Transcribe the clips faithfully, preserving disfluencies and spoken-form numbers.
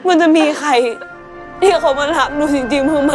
มันจะมีใครที่เขามารักหนูจริงๆบ้างไหม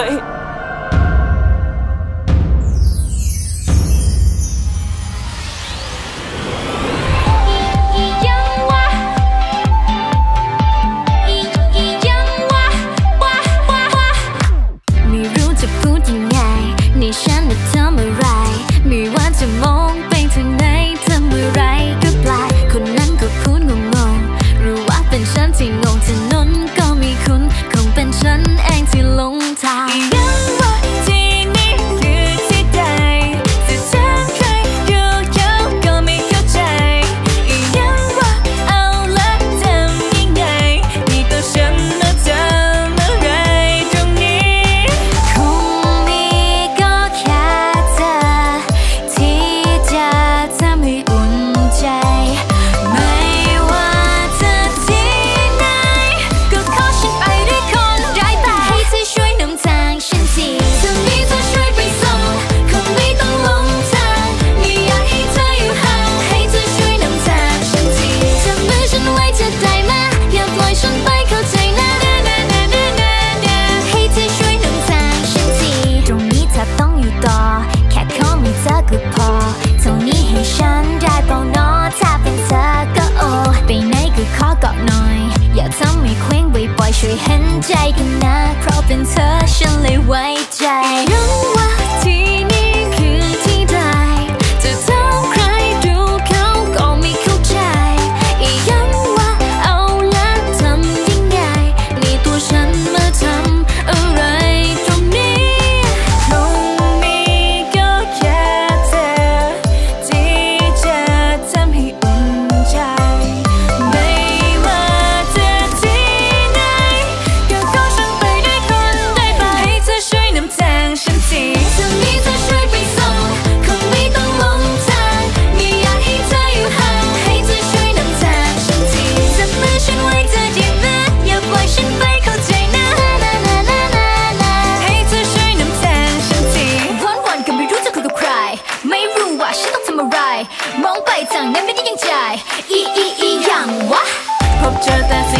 ไม่รู้จะพูดยังไงในฉันน่ะทำอะไรไม่ว่าจะมองไปทางไหนทำอะไรก็แปลกคนนั้นก็พูดงงๆหรือว่าเป็นฉันที่งงถนนก็ไม่คุ้นคงเป็นฉันเองที่หลงทางยังว่าที่นี่คือที่ใดจะถามใครดูเขาก็ไม่เข้าใจยังว่าเอาละทำยังไงนี่ตัวฉันน่ะทำอะไรตรงนี้คงมีก็แค่เธอที่จะทำให้อุ่นใจไม่ว่าเธอที่ไหนก็ขอฉันไปด้วยคนได้ป่ะให้เธอช่วยนำทางฉันทีถ้ามีเธอช่วยไปส่งคงไม่ต้องหลงทางไม่อยากให้เธออยู่ห่างให้เธอช่วยนำทางฉันทีจับมือฉันไว้จะได้ไหมอย่าปล่อยฉันไปเข้าใจนะให้เธอช่วยนำทางฉันทีตรงนี้เธอต้องอยู่ต่อแค่ขอมีเธอก็พอเท่านี้ให้ฉันได้เปล่าน้อถ้าเป็นเธอก็โอไปไหนก็ขอเกาะหน่อยอย่าทำให้เคว้งบ่อยๆช่วยเห็นใจกันนะเพราะเป็นเธอฉันเลยไว้ใจยังว่าที่นี่คือที่ใดจะถามใครดูเขาก็ไม่เข้าใจยังว่าเอาละทำยังไงนี่ตัวฉันมาทำอะไรตรงนี้คงมีก็แค่เธอที่จะทำให้อุ่นใจไม่ว่าเธอที่ไหนก็ขอฉันไปด้วยคนได้ป่ะให้เธอช่วยนำทางฉันทีถ้ามีเธอช่วยไปส่งคงไม่ต้องหลงทางไม่อยากให้เธออยู่ห่างให้เธอช่วยนำทางฉันทีจับมือฉันไว้เธอได้ไหมอย่าปล่อยฉันไปเข้าใจนะให้เธอช่วยนำทางฉันทีวันๆก็ไม่รู้จะคุยกับใครไม่รู้ว่าฉันต้องทำอะไรมองไปทางไหนไม่ได้ยังใจอีอีอีอย่างวะพบเจอแต่